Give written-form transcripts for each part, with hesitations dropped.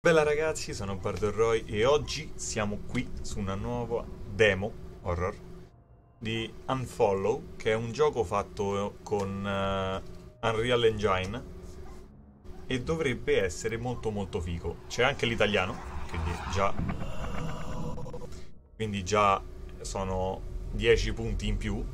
Bella ragazzi, sono Bardorroy e oggi siamo qui su una nuova demo horror di Unfollow, che è un gioco fatto con Unreal Engine e dovrebbe essere molto molto figo. C'è anche l'italiano, quindi già sono 10 punti in più.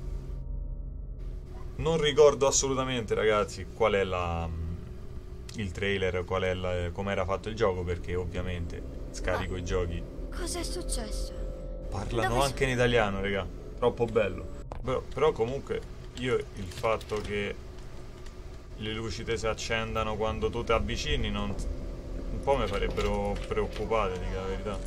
Non ricordo assolutamente ragazzi qual è il trailer, come era fatto il gioco, perché ovviamente scarico i giochi. Cos'è successo? Parlano Dove anche in italiano, raga. Troppo bello. Però comunque io il fatto che le luci te si accendano quando tu ti avvicini un po' mi farebbero preoccupare, dico la verità.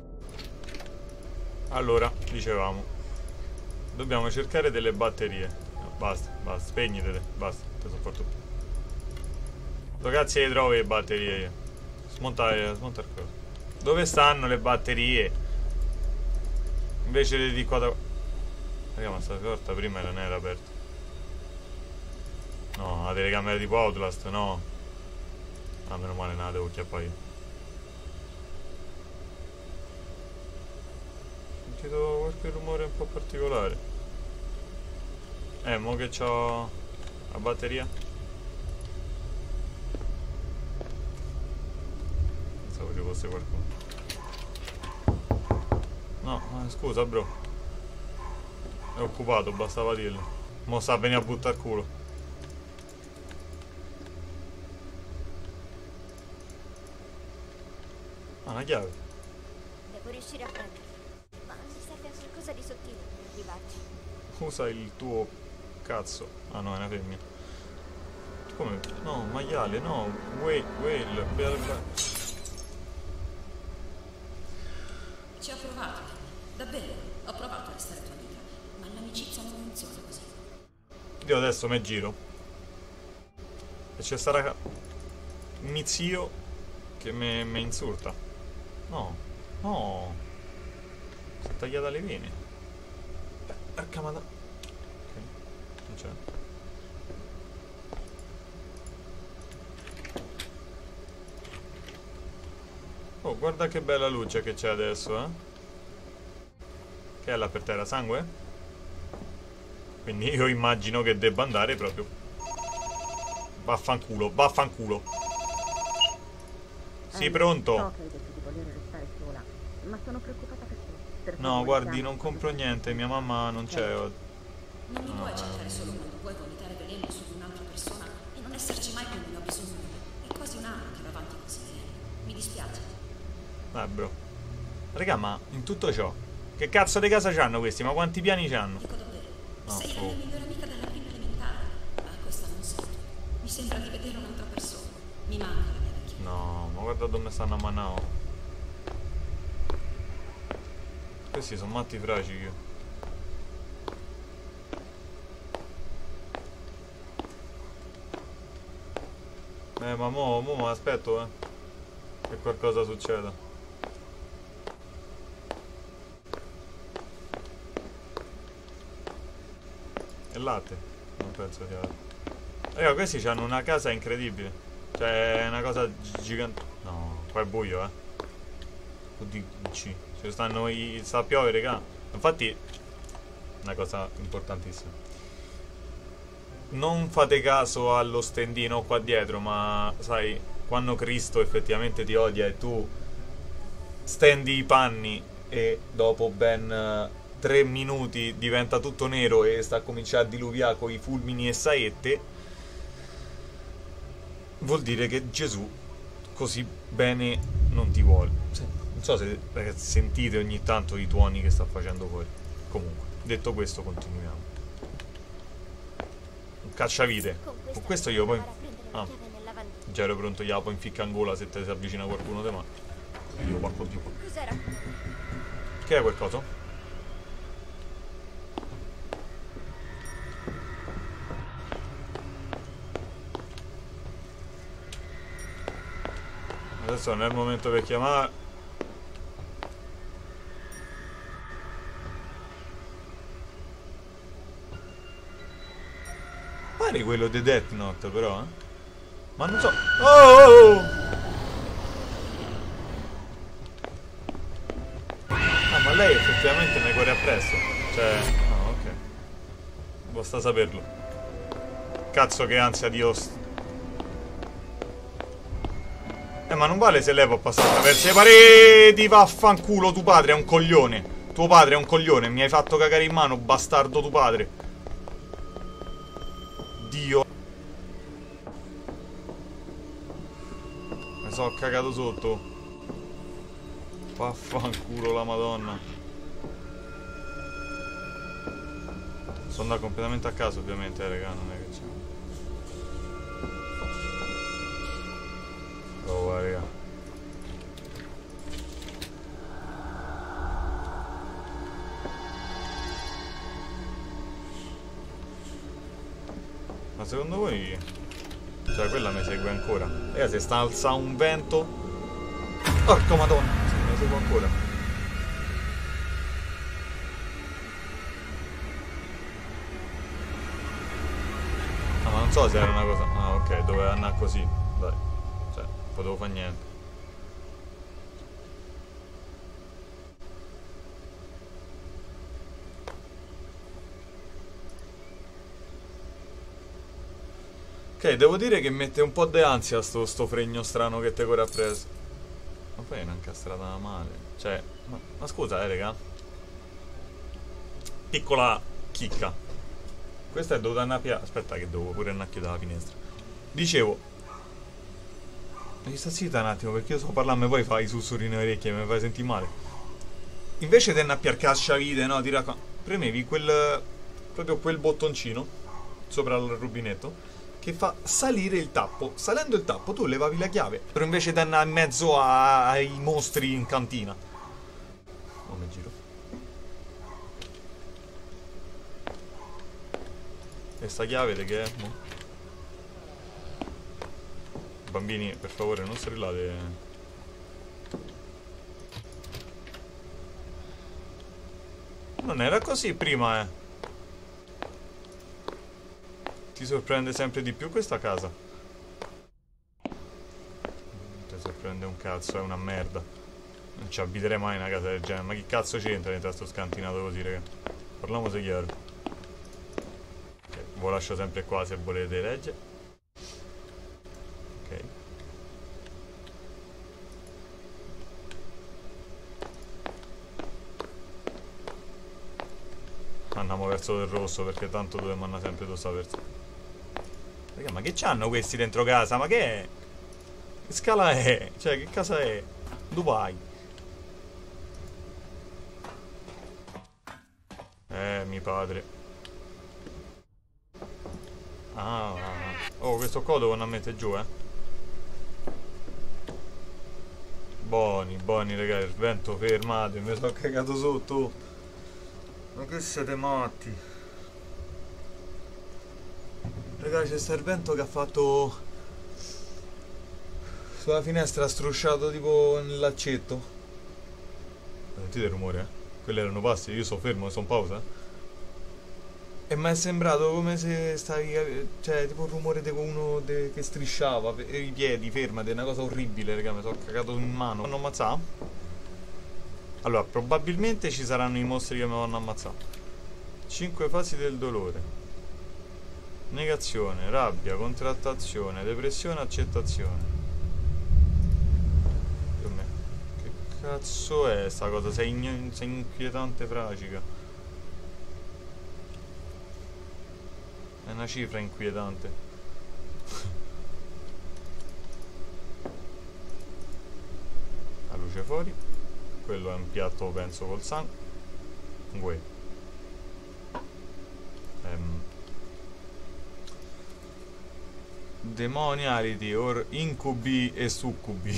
Allora, dicevamo, dobbiamo cercare delle batterie. No, basta, spegnitele, basta, te sopporto più. Dove cazzo le trovi le batterie io? Smonta il coso. Dove stanno le batterie? Invece di qua da... Raga, ma sta porta prima non era aperta. No, la telecamera tipo Outlast, no. Ah, meno male, non la devo chiappare io. Ho sentito qualche rumore un po' particolare. Mo che c'ho la batteria. Pensavo ci fosse qualcuno. No, scusa bro. È occupato, bastava dirlo. Mo sta a venire a buttare culo. Ah, una chiave. devo riuscire a prenderla? Ma mi serve qualcosa di sottile per arrivarci. Usa il tuo cazzo. Ah no, è una femmina. Come? No, maiale, no. Whale. Ci ho provato, davvero, ho provato a restare tua amica, ma l'amicizia non funziona così. Io adesso mi giro e c'è sarà mio zio che mi insulta. No, si è tagliata le vene. Camada. Ok, non c'è. Oh, guarda che bella luce che c'è adesso, eh. Che è là per terra? Sangue? Quindi io immagino che debba andare proprio. Vaffanculo. Sì, pronto? So che hai detto di voler restare sola, ma sono preoccupata per te. Per No, favore, guardi, chiama non quando compro sei niente, mia mamma non c'è. Non mi puoi accettare solo quando vuoi vomitare veleno su di un'altra persona e non esserci mai quando ne ho bisogno. È quasi un anno che va avanti così. Mi dispiace. Bro. Raga, ma in tutto ciò, che cazzo di casa c'hanno questi? Ma quanti piani c'hanno? Dico davvero, No, sei la oh. mia migliore amica dalla prima elementare, ma questa non sento. Mi sembra di vedere un'altra persona. Mi manca la mia vecchia. No, ma guarda dove stanno a Manao. Questi sono matti fragici. Ma mo aspetto, che qualcosa succeda. E latte? Non penso sia latte. Raga, questi hanno una casa incredibile. Cioè, è una cosa gigante. No, qua è buio, Oddio, ci stanno sta a piovere, raga. Infatti, una cosa importantissima. Non fate caso allo stendino qua dietro, ma sai, quando Cristo effettivamente ti odia e tu stendi i panni e dopo ben 3 minuti diventa tutto nero e sta a cominciare a diluviare con i fulmini e saette, vuol dire che Gesù così bene non ti vuole. Non so se ragazzi, sentite ogni tanto i tuoni che sta facendo fuori. Comunque, detto questo, continuiamo. Un cacciavite. Con questo io poi... Ah, già ero pronto, gliela poi inficca in gola se te si avvicina qualcuno te, ma... Io porco Dio. Cos'era? Che è quel coso? Adesso non è il momento per chiamare. Pare quello di Death Note però, Ma non so. Oh! appresso. Cioè... Ah, ok. Basta saperlo. Cazzo che ansia di host. Ma non vale se lei può passare attraverso le pareti. Vaffanculo, tuo padre è un coglione. Tuo padre è un coglione. Mi hai fatto cagare in mano, bastardo tuo padre. Dio. Mi sono cagato sotto. Vaffanculo la madonna. Sono andato completamente a caso ovviamente, raga, non è che c'è. Oh, raga. Ma secondo voi... Cioè quella mi segue ancora? Se sta alzando un vento... Porco madonna! Sì, mi segue ancora. Ah, ma non so se era una cosa... Ah, ok, doveva andare così. Dai. Cioè, potevo fare niente. Ok, devo dire che mette un po' di ansia sto fregno strano che te corre appresso. Ma poi è una incastrata male. Cioè, ma scusa, raga. Piccola chicca. Questa è dovuta andare a... Aspetta che devo pure andare a chiudere la finestra. Dicevo... Mi sta zitta un attimo perché io sto parlando e poi fai i sussurri nelle orecchie e mi fai sentire male. Invece di andare a piarcascia vite, no? Premevi proprio quel bottoncino sopra il rubinetto che fa salire il tappo. Salendo il tappo tu levavi la chiave. Però invece di andare in mezzo ai mostri in cantina. Oh, mi giro. E sta chiave di che è? Mo? Bambini, per favore, non strillate. Non era così prima, eh. Ti sorprende sempre di più questa casa? Non ti sorprende un cazzo, è una merda. Non ci abiterei mai in una casa del genere. Ma che cazzo c'entra dentro sto scantinato così, raga? Parliamo se chiaro. Ok, ve lo lascio sempre qua se volete leggere. Ok. Andiamo verso del rosso perché tanto dobbiamo andare sempre da sta verso. Raga, ma che c'hanno questi dentro casa? Ma che è? Che scala è? Cioè, che casa è? Dubai. Mio padre. Ah. Oh, questo qua devo andare a mettere giù, Buoni, raga, il vento fermate, mi sono cagato sotto. Ma che siete matti? Raga, c'è sta il vento che ha fatto sulla finestra, ha strusciato tipo nel laccetto. Sentite il rumore, Quelli erano passi, io sono fermo, sono in pausa. E mi è sembrato come se stavi... Cioè, tipo un rumore di uno che strisciava i piedi, fermati, una cosa orribile, raga, mi sono cagato in mano. Mi hanno ammazzato? Allora, probabilmente ci saranno i mostri che mi vanno a ammazzare. 5 fasi del dolore. Negazione, rabbia, contrattazione, depressione, accettazione. Per me. Che cazzo è sta cosa? Sei inquietante, fragica. È una cifra inquietante. La luce fuori. Quello è un piatto, penso, col sangue. Demoniality or incubi e succubi.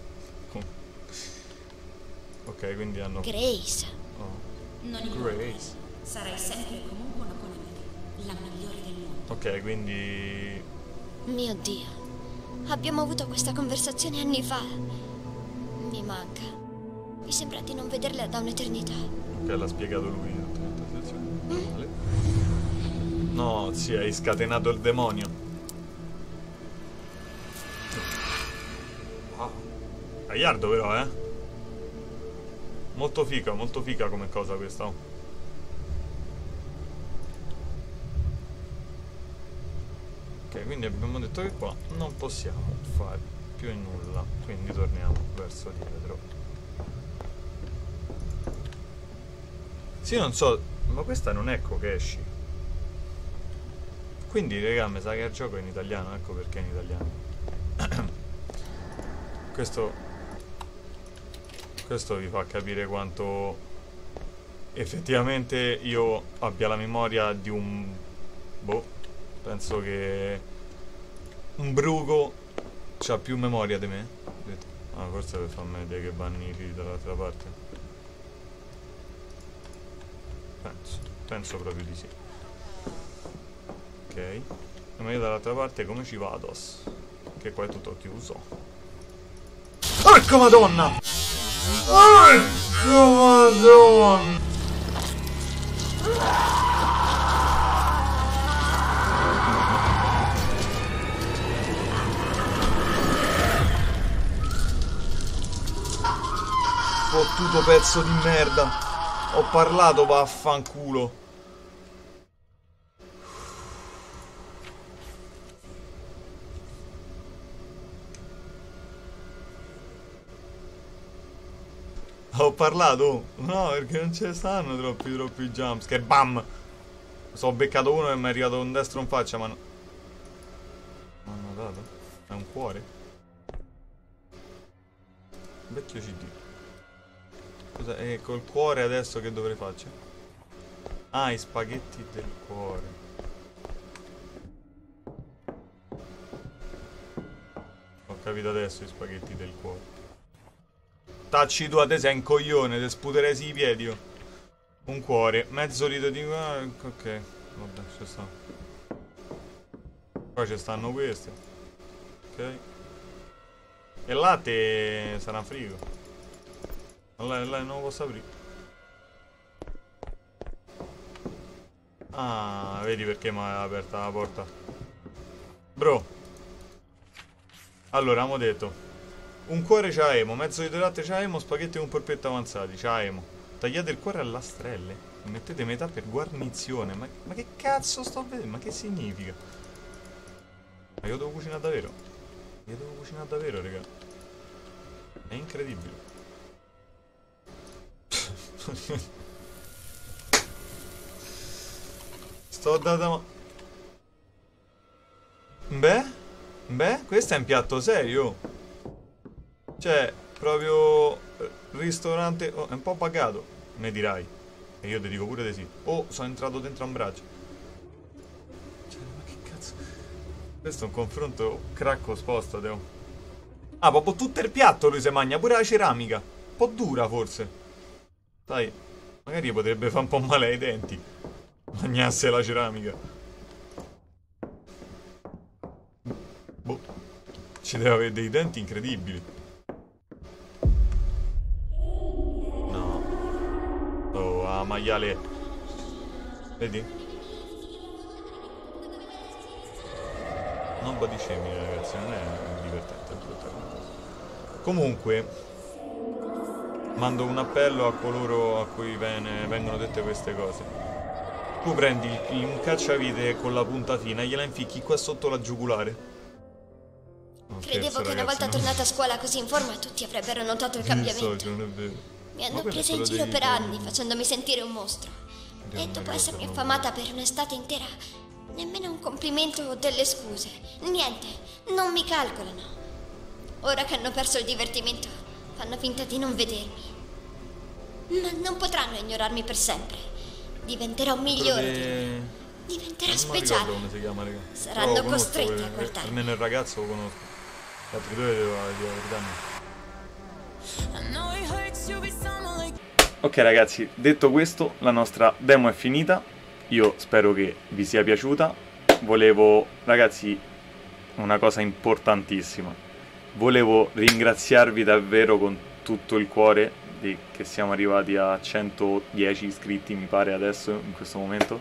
Ok, quindi hanno... Grace. Oh. Non Grace. Sarai sempre e comunque una Connemara, la migliore del mondo. Ok, quindi... Mio Dio. Abbiamo avuto questa conversazione anni fa. Mi manca. Mi sembra di non vederla da un'eternità. Ok, l'ha spiegato lui. Vale. No, sì, hai scatenato il demonio. Aiardo però, Molto fica come cosa questa. Ok, quindi abbiamo detto che qua non possiamo fare più nulla, quindi torniamo verso dietro. Sì, non so, ma questa non è Kokeshi. Quindi, raga, mi sa che il gioco è in italiano, ecco perché è in italiano. Questo vi fa capire quanto effettivamente io abbia la memoria di un... boh, penso che un bruco c'ha più memoria di me. Ah, forse per farmi vedere che vanno i fili dall'altra parte. Penso proprio di sì. Ok, ma io dall'altra parte come ci vado? Che qua è tutto chiuso. Porca madonna! Porca madonna! Fottuto pezzo di merda! Ho parlato, vaffanculo! Ho parlato? No, perché non ce ne stanno troppi jumpscare. Bam! So, ho beccato uno e mi è arrivato un destro in faccia, ma no. Mi hanno dato? È un cuore? Vecchio CD. Scusa, e col cuore adesso che dovrei farci? Ah, i spaghetti del cuore. Ho capito adesso i spaghetti del cuore. Tacci tu, a te sei un coglione, ti sputerei i piedi io. Un cuore, mezzo litro di... ok, vabbè, ci sta. Poi ci stanno questi. Ok. E il latte sarà frigo. Allora non lo posso aprire. Ah, vedi perché mi ha aperta la porta. Bro. Allora, abbiamo detto un cuore c'aemo, mezzo litro di latte c'aemo, spaghetti con polpetto avanzati, c'aemo. Tagliate il cuore a lastrelle e mettete metà per guarnizione. Ma che cazzo sto a vedere? Ma che significa? Ma io devo cucinare davvero? Io devo cucinare davvero, raga. È incredibile. Sto data... Beh, questo è un piatto serio. Cioè, proprio ristorante... Oh, è un po' pagato, ne dirai. E io ti dico pure di sì. Oh, sono entrato dentro un braccio. Cioè, ma che cazzo... Questo è un confronto cracco sposta, Teo. Ah, proprio tutto il piatto lui si mangia, pure la ceramica. Un po' dura, forse. Sai, magari potrebbe fare un po' male ai denti. Mangiasse la ceramica. Boh. Ci deve avere dei denti incredibili. No. Oh, a maiale. Vedi? Non body shaming, ragazzi, non è divertente, è brutta cosa. Comunque, mando un appello a coloro a cui vengono dette queste cose. Tu prendi un cacciavite con la punta fina e gliela inficchi qua sotto la giugulare. Credevo che una volta tornata a scuola così in forma tutti avrebbero notato il cambiamento. Non è vero. Mi hanno presa in giro per anni, facendomi sentire un mostro. E dopo essermi affamata per un'estate intera, nemmeno un complimento o delle scuse. Niente, non mi calcolano. Ora che hanno perso il divertimento, fanno finta di non vedermi. Ma non potranno ignorarmi per sempre. Diventerò migliore. Diventerò speciale. Non come si chiama, raga. Saranno costretti a guardarmi. Almeno il ragazzo lo conosco. Gli altri due devo dire. Ok ragazzi, detto questo, la nostra demo è finita. Io spero che vi sia piaciuta. Volevo, ragazzi, una cosa importantissima. Volevo ringraziarvi davvero con tutto il cuore che siamo arrivati a 110 iscritti, mi pare adesso, in questo momento.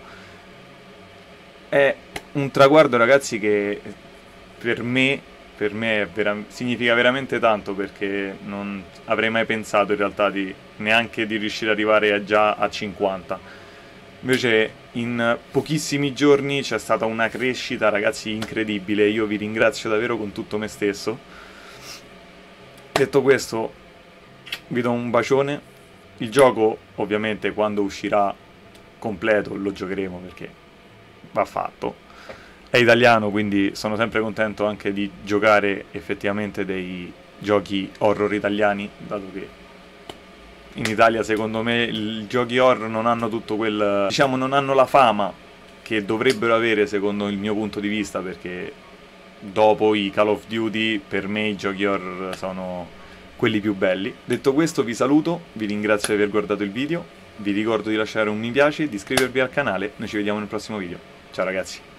È un traguardo, ragazzi, che per me significa veramente tanto, perché non avrei mai pensato in realtà neanche di riuscire ad arrivare già a 50. Invece in pochissimi giorni c'è stata una crescita, ragazzi, incredibile. Io vi ringrazio davvero con tutto me stesso. Detto questo, vi do un bacione. Il gioco, ovviamente, quando uscirà completo lo giocheremo perché va fatto. È italiano, quindi sono sempre contento anche di giocare effettivamente dei giochi horror italiani, dato che in Italia secondo me i giochi horror non hanno tutto quel, diciamo, non hanno la fama che dovrebbero avere secondo il mio punto di vista, perché dopo i Call of Duty per me i giochi horror sono quelli più belli. Detto questo vi saluto, vi ringrazio di aver guardato il video, vi ricordo di lasciare un mi piace, di iscrivervi al canale, noi ci vediamo nel prossimo video. Ciao ragazzi!